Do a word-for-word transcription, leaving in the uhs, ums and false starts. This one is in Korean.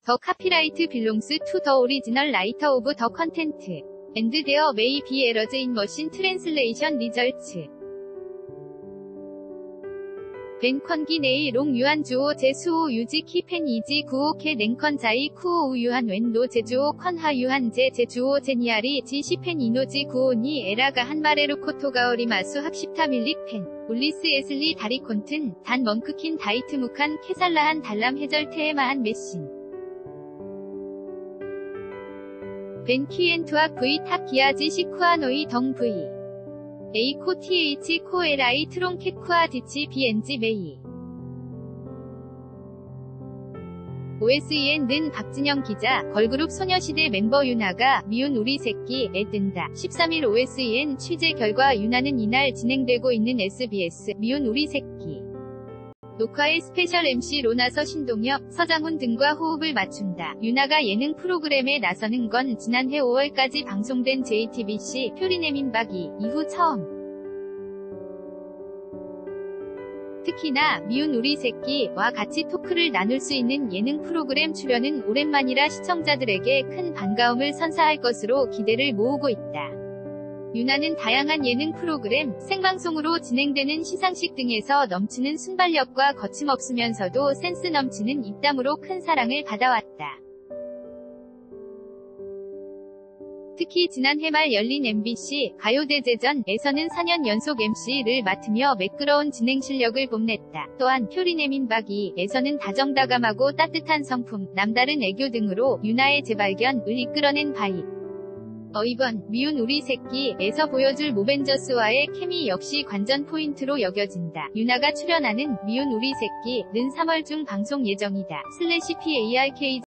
The copyright belongs to the original writer of the content, and there may be errors in machine translation results. 벤 컨기 네이 롱 유한 주오 제수오 유지 키펜 이지 구오 케 냉컨 자이 쿠오 유한 웬노 제주오 컨하 유한 제 제주오 제니아리 지 시펜 이노지 구오니 에라가 한 마레루 코토가오리 마수 학십타 밀릭 펜 울리스 에슬리 다리 콘튼 단 멍크킨 다이트 무칸 케살라한 달람 해절 테에마한 메신 벤 키엔투악 브이 탁 기아지 시쿠아노이 덩 브이 에이코 th 코 li 트롱캣 쿠아 디치 bng 메이 오에스이엔-는 박진영 기자, 걸그룹 소녀시대 멤버 유나가 미운 우리 새끼에 뜬다. 십삼일 오에스이엔 취재 결과 유나는 이날 진행되고 있는 에스비에스 미운 우리 새끼 녹화에 스페셜 엠씨로 나서 신동엽, 서장훈 등과 호흡을 맞춘다. 유나가 예능 프로그램에 나서는 건 지난해 오월까지 방송된 제이티비씨 표리네 민박이 이후 처음. 특히나 미운 우리 새끼와 같이 토크를 나눌 수 있는 예능 프로그램 출연은 오랜만이라 시청자들에게 큰 반가움을 선사할 것으로 기대를 모으고 있다. 유나는 다양한 예능 프로그램, 생방송으로 진행되는 시상식 등에서 넘치는 순발력과 거침없으면서도 센스 넘치는 입담으로 큰 사랑을 받아왔다. 특히 지난해 말 열린 엠비씨 가요대제전에서는 사 년 연속 엠씨를 맡으며 매끄러운 진행 실력을 뽐냈다. 또한 표리네 민박이에서는 다정다감하고 따뜻한 성품, 남다른 애교 등으로 유나의 재발견을 이끌어낸 바이. 어 이번 미운 우리 새끼에서 보여줄 모벤져스와의 케미 역시 관전 포인트로 여겨진다. 유나가 출연하는 미운 우리 새끼는 삼월 중 방송 예정이다. 슬래시 팟